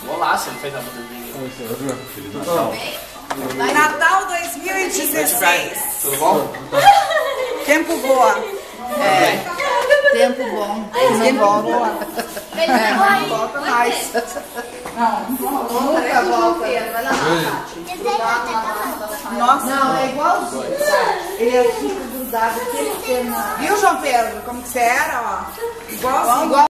Golaço, ele fez a bunda dele. Feliz Natal. Natal 2016. Tudo bom? Tempo voa. Tempo bom. Tempo voa. Não volta mais. Nunca volta. Vai lá, Nossa. não, é igualzinho. Ele fica grudado aqui. Viu, João Pedro? Como que você era, ó? Igualzinho.